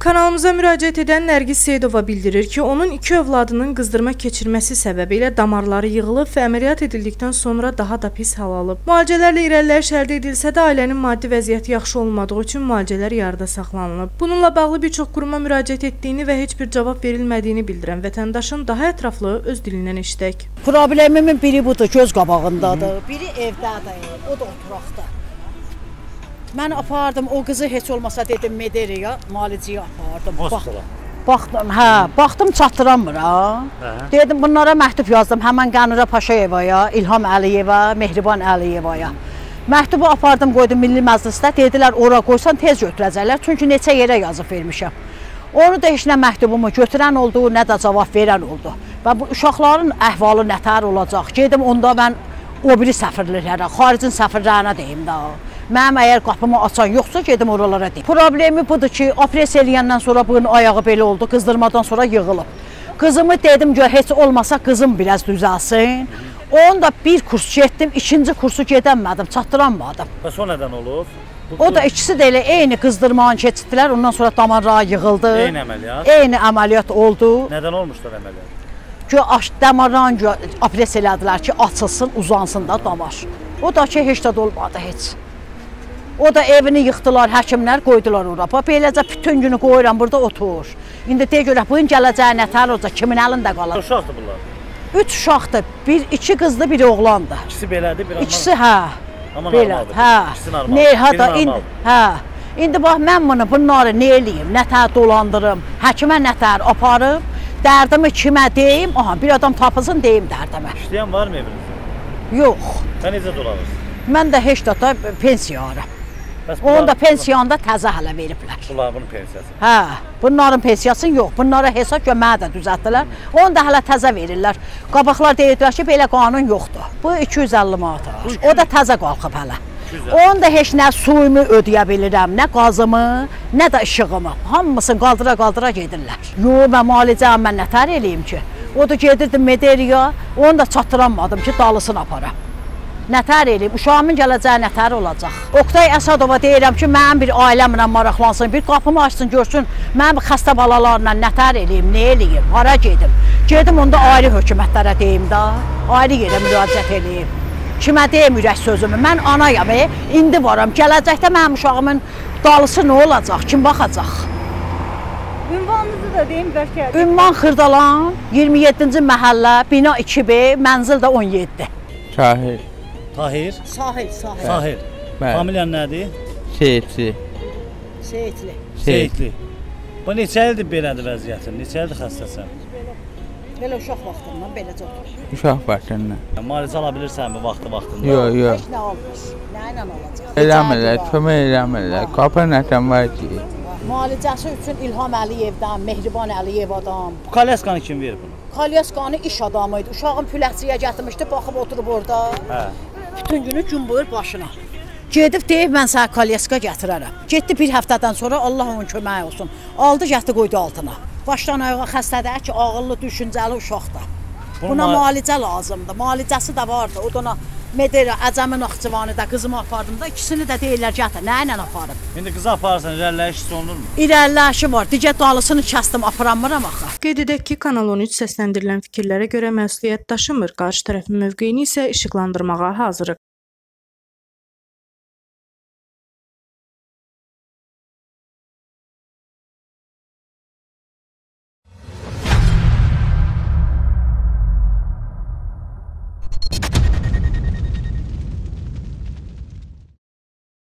Kanalımıza müraciət edən Nərgiz Seyidova bildirir ki, onun 2 övladının qızdırma keçirməsi səbəbilə damarları yığılıb və əməliyyat edildikdən sonra daha da pis hal alıb. Müalicələrlə irəliləyiş əldə edilsə də ailənin maddi vəziyyəti yaxşı olmadığı üçün müalicələr yarıda saxlanılıb. Bununla bağlı bir çox quruma müraciət etdiyini və heç bir cavab verilmədiyini bildirən vətəndaşın daha ətraflı öz dilindən eşidək. Problemimin biri budur, göz qabağındadır. Biri evdədir, o da oturaqda. Mən apardım, o qızı heç olmasa dedim Mederiya, müalicəyə apardım. Baxdım çatdıramır ha. Dedim bunlara məktub yazdım, həmən Qənurə Paşayevaya, İlham Əliyeva, Mehriban Əliyevaya. Məktubu apardım, qoydum Milli Məclisdə, dedilər ora qoysan tez götürəcəklər, çünki neçə yerə yazıb vermişəm. Onu da heç nə məktubumu götürən oldu, nə də cavab verən oldu. Və bu uşaqların əhvalı nətər olacaq? Gedim onda mən o biri səfirlərə, xaricin səfirlərinə deyim də. Mənim əgər qapımı açan yoxsa gedim oralara deyim. Problemi budur ki, operasiya eləyəndən sonra bunun ayağı belə oldu, qızdırmadan sonra yığılıb. Qızımı dedim ki, heç olmasa qızım biraz düzəlsin. Onu da bir kurs getdim, ikinci kursu gedəmədim, çatdıranmadım. Bəs o nədən olur? O da ikisi də elə eyni qızdırmanı keçirdilər, ondan sonra damarlara yığıldı. Eyni əməliyyat? Eyni əməliyyat oldu. Nədən olmuşlar əməliyyat? Damardan operasiya elədilər ki, açılsın, uzansın da damar. O da ki, heç də olmadı, heç. O da evini yıxdılar, həkimlər qoydular ora. Beləcə bütün günü qoyuram, burada otur. İndi deyə görə, bugün gələcəyi nətər olacaq, kimin əlində qalır? Uşaqdır bunlar? 3 uşaqdır, 2 qızdır, biri oğlandır. İkisi belədir, bir anlamadır. İkisi, hə. Amma normaldır, ikisi normal, biri normal. Hə. İndi bax, mən bunları nə eləyim, nətər dolandırım, həkimə nətər aparım, dərdimi kimə deyim, bir adam tapılsın deyim dərdimi. İşləyən var mı evinizdə? Yox. Sən necə dolanırsın? Mən də heç də pensiyarım. Onu da pensiyanda təzə hələ veriblər. Bunların pensiyası? Hə, bunların pensiyasını yox. Bunlara hesab göməyə də düzəltdilər. Onu da hələ təzə verirlər. Qabaqlar deyirdilər ki, belə qanun yoxdur. Bu 250 manat. O da təzə qalxıb hələ. Onu da heç nə suyumu ödəyə bilirəm, nə qazımı, nə də işığımı. Hamısını qaldıra gedirlər. Yox, mən müalicəmi mən nətər eləyim ki? O da gedirdim Mederiya, onu da çatdıranmadım ki, dalısını aparam. Nətər eləyim, uşağımın gələcəyi nətər olacaq? Oqtay Əsədova deyirəm ki, mənim bir ailəmlə maraqlansın, bir qapımı açsın, görsün, mənim xəstə balalarla nətər eləyim, nə eləyim, hara gedim? Gedim, onda ayrı hökumətlərə deyim da, ayrı yerə müraciət eləyim. Kimə deyim ürək sözümü, mən anayam, indi varam, gələcəkdə mənim uşağımın dalısı nə olacaq, kim baxacaq? Ünvanınızı da deyim, bəlkə. Ünvan Xırdalan, 27-ci məhəllə, bina 2B, mənzil də 17. Tahir. Tahir? Sahil. Sahil. Familiyan nədir? Seyitli. Seyitli. Bu neçə ildir belədir vəziyyətin? Neçə ildir xəstəsən? Belə uşaq vaxtından beləcə oturur. Uşaq vaxtından. Müalicə ala bilirsən mi vaxtında? Yox. Heç nə olmuş. Nə ilə olacaq? Eləmirlər, kömək eləmirlər. Qapı nətən var ki? Müalicəsi üçün İlham Əliyevdən, Mehriban Əliyevadan. Bu kalyaskanı kim verir bunu? Kalyaskanı iş adamıydı. Uşağın pülətsiyə gətirmişdi, baxıb oturub orada. Hə. Bütün günü gün buyur başına. Gedib deyib, mən sənə kalyaska gətirərəm. Getdi bir həftədən sonra, Allah onun köməyi olsun. Aldı, gətirdi, qoydu altına. Başdan ayağa xəstədir ki, ağıllı, düşüncəli uşaqdır. Buna müalicə lazımdır. Müalicəsi də vardı. O da Medera, Əcəmi Naxçıvanı da qızımı apardım da, ikisini də deyirlər gətir. Nə ilə aparım? İndi qızı aparırsan, irəliləyiş olunur mu? İrəliləyişi var. Digər dalısını kəsdim, aparanmıram axı. Qeyd edək ki, Kanal 13 səsləndirilən fikirlərə görə məsuliyyət daşımır. Qarşı tərəfin mövqeyini isə işıqlandırmağa hazırıq.